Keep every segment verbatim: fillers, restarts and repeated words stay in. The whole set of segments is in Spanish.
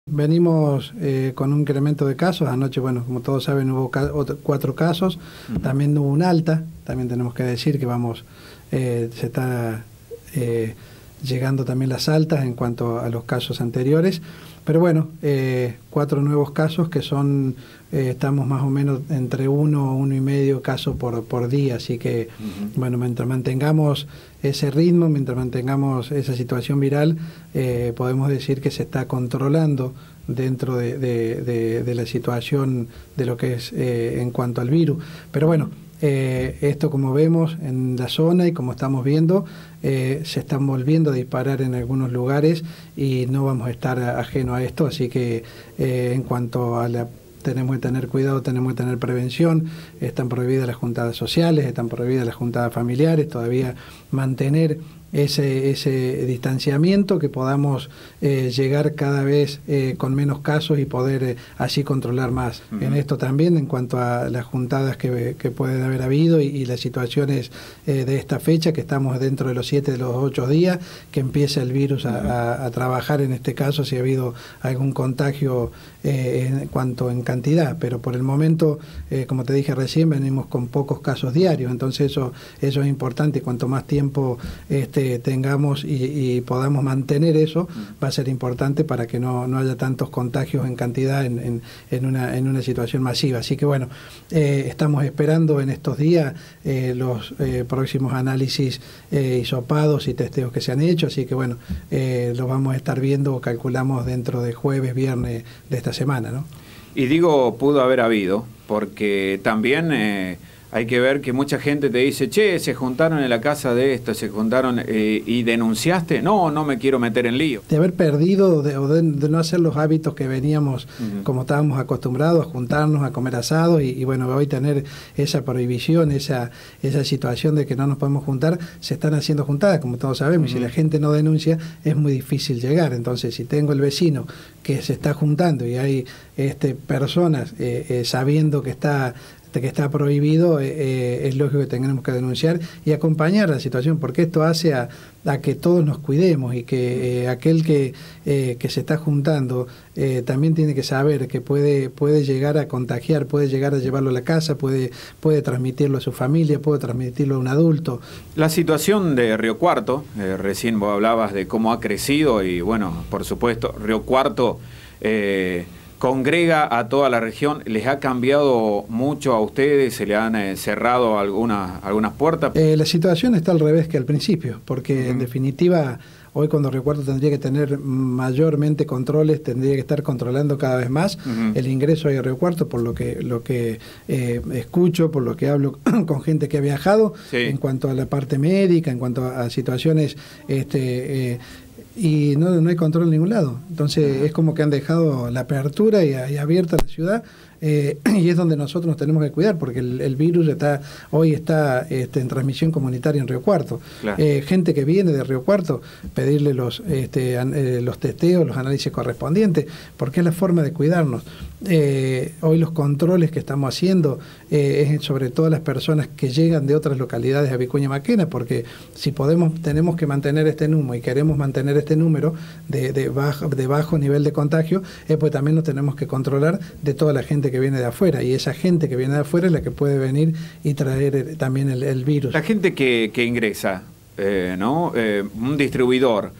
Venimos eh, con un incremento de casos. Anoche, bueno, como todos saben, hubo ca otro, cuatro casos. Uh-huh. También hubo un alta. También tenemos que decir que vamos, eh, se está eh, llegando también las altas en cuanto a los casos anteriores. Pero bueno, eh, cuatro nuevos casos que son, eh, estamos más o menos entre uno o uno y medio casos por, por día. Así que, uh-huh. bueno, mientras mantengamos ese ritmo, mientras mantengamos esa situación viral, eh, podemos decir que se está controlando dentro de, de, de, de la situación de lo que es eh, en cuanto al virus. Pero bueno, Eh, esto, como vemos en la zona y como estamos viendo, eh, se están volviendo a disparar en algunos lugares y no vamos a estar ajeno a esto, así que eh, en cuanto a la tenemos que tener cuidado, tenemos que tener prevención. Están prohibidas las juntadas sociales, están prohibidas las juntadas familiares, todavía mantener ese, ese distanciamiento, que podamos eh, llegar cada vez eh, con menos casos y poder eh, así controlar más. Uh-huh. En esto también, en cuanto a las juntadas que, que pueden haber habido y, y las situaciones eh, de esta fecha, que estamos dentro de los siete, de los ocho días, que empieza el virus a, uh-huh. a, a trabajar en este caso, si ha habido algún contagio eh, en cuanto en cantidad, pero por el momento, eh, como te dije recién, venimos con pocos casos diarios, entonces eso, eso es importante. Cuanto más tiempo este, tengamos y, y podamos mantener eso, va a ser importante para que no, no haya tantos contagios en cantidad en, en, en, una, en una situación masiva. Así que bueno, eh, estamos esperando en estos días eh, los eh, próximos análisis eh, hisopados y testeos que se han hecho, así que bueno, eh, los vamos a estar viendo, calculamos, dentro de jueves, viernes de esta semana, ¿no? Y digo, pudo haber habido, porque también eh, hay que ver que mucha gente te dice, che, se juntaron en la casa de esto, se juntaron eh, y denunciaste. No, no me quiero meter en lío. De haber perdido de, o de, de no hacer los hábitos que veníamos, uh-huh. como estábamos acostumbrados, a juntarnos, a comer asado y, y bueno, hoy tener esa prohibición, esa, esa situación de que no nos podemos juntar, se están haciendo juntadas, como todos sabemos, uh-huh. y si la gente no denuncia es muy difícil llegar. Entonces, si tengo el vecino que se está juntando y hay este, personas eh, eh, sabiendo que está que está prohibido, eh, es lógico que tengamos que denunciar y acompañar la situación, porque esto hace a, a que todos nos cuidemos y que eh, aquel que, eh, que se está juntando eh, también tiene que saber que puede, puede llegar a contagiar, puede llegar a llevarlo a la casa, puede, puede transmitirlo a su familia, puede transmitirlo a un adulto. La situación de Río Cuarto, eh, recién vos hablabas de cómo ha crecido y bueno, por supuesto, Río Cuarto eh, congrega a toda la región. ¿Les ha cambiado mucho a ustedes? ¿Se le han eh, cerrado algunas, algunas puertas? Eh, la situación está al revés que al principio, porque uh-huh. en definitiva, hoy cuando Río Cuarto tendría que tener mayormente controles, tendría que estar controlando cada vez más uh-huh. el ingreso a Río Cuarto, por lo que, lo que eh, escucho, por lo que hablo con gente que ha viajado, sí. en cuanto a la parte médica, en cuanto a, a situaciones... este eh, y no, no hay control en ningún lado. Entonces es como que han dejado la apertura y, y abierta la ciudad, eh, y es donde nosotros nos tenemos que cuidar, porque el, el virus está hoy está este, en transmisión comunitaria en Río Cuarto. Claro. Eh, gente que viene de Río Cuarto, pedirle los, este, an, eh, los testeos, los análisis correspondientes, porque es la forma de cuidarnos. Eh, hoy los controles que estamos haciendo eh, es sobre todo las personas que llegan de otras localidades a Vicuña Maquena, porque si podemos, tenemos que mantener este número y queremos mantener este número de, de, bajo, de bajo nivel de contagio, eh, pues también nos tenemos que controlar de toda la gente que viene de afuera, y esa gente que viene de afuera es la que puede venir y traer eh, también el, el virus. La gente que, que ingresa, eh, ¿no? Eh, un distribuidor,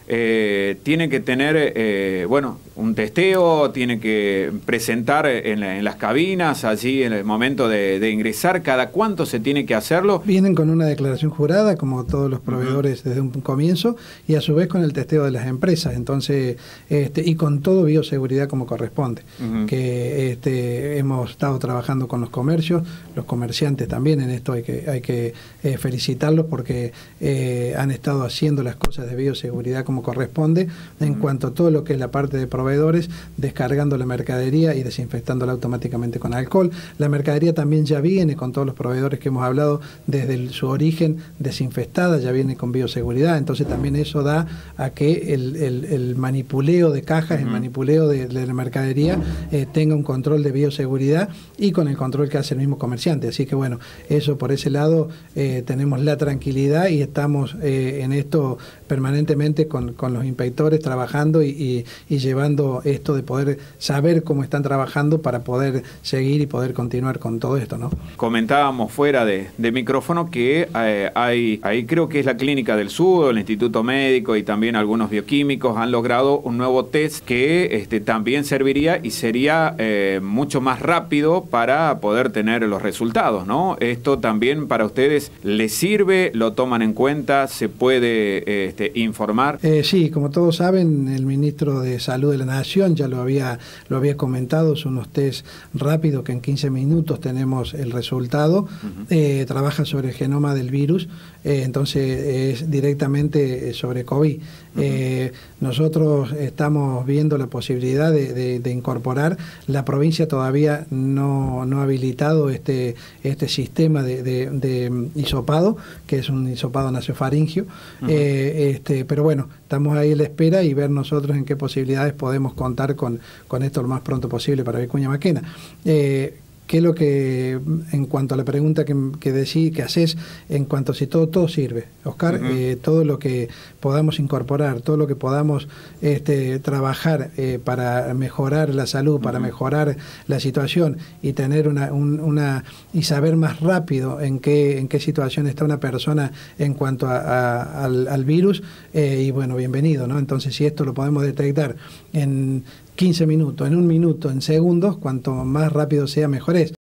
Eh, tiene que tener, eh, bueno, un testeo, tiene que presentar en, la, en las cabinas, allí en el momento de, de ingresar. ¿Cada cuánto se tiene que hacerlo? Vienen con una declaración jurada, como todos los proveedores uh-huh. desde un comienzo, y a su vez con el testeo de las empresas, entonces este, y con todo bioseguridad como corresponde, uh-huh. que este, hemos estado trabajando con los comercios, los comerciantes también. En esto hay que, hay que eh, felicitarlos, porque eh, han estado haciendo las cosas de bioseguridad como como corresponde, en cuanto a todo lo que es la parte de proveedores, descargando la mercadería y desinfectándola automáticamente con alcohol. La mercadería también ya viene con todos los proveedores que hemos hablado desde el, su origen desinfectada, ya viene con bioseguridad, entonces también eso da a que el, el, el manipuleo de cajas, el manipuleo de, de la mercadería eh, tenga un control de bioseguridad y con el control que hace el mismo comerciante. Así que bueno, eso por ese lado eh, tenemos la tranquilidad y estamos eh, en esto permanentemente con con, con los inspectores trabajando y, y, y llevando esto de poder saber cómo están trabajando para poder seguir y poder continuar con todo esto, ¿no? Comentábamos fuera de, de micrófono que eh, hay, ahí creo que es la Clínica del Sur, el Instituto Médico y también algunos bioquímicos han logrado un nuevo test que este, también serviría y sería eh, mucho más rápido para poder tener los resultados, ¿no? Esto también para ustedes les sirve, lo toman en cuenta, se puede este, informar. Eh, sí, como todos saben, el ministro de Salud de la Nación ya lo había, lo había comentado, son unos test rápidos que en quince minutos tenemos el resultado. Uh-huh. eh, trabaja sobre el genoma del virus, eh, entonces es directamente sobre COVID. Uh-huh. eh, nosotros estamos viendo la posibilidad de, de, de incorporar, la provincia todavía no, no ha habilitado este, este sistema de, de, de hisopado, que es un hisopado nasofaringio. Uh-huh. eh, este, pero bueno, estamos ahí a la espera y ver nosotros en qué posibilidades podemos contar con, con esto lo más pronto posible para Vicuña Maquena. Eh, ¿Qué es lo que, en cuanto a la pregunta que, que decís, que haces, en cuanto a si todo, todo sirve, Oscar? Uh-huh. eh, todo lo que podamos incorporar, todo lo que podamos este, trabajar eh, para mejorar la salud, para uh-huh. mejorar la situación y tener una, un, una y saber más rápido en qué, en qué situación está una persona en cuanto a, a, al, al virus, eh, y bueno, bienvenido, ¿no? Entonces, si esto lo podemos detectar en quince minutos, en un minuto, en segundos, cuanto más rápido sea, mejor es.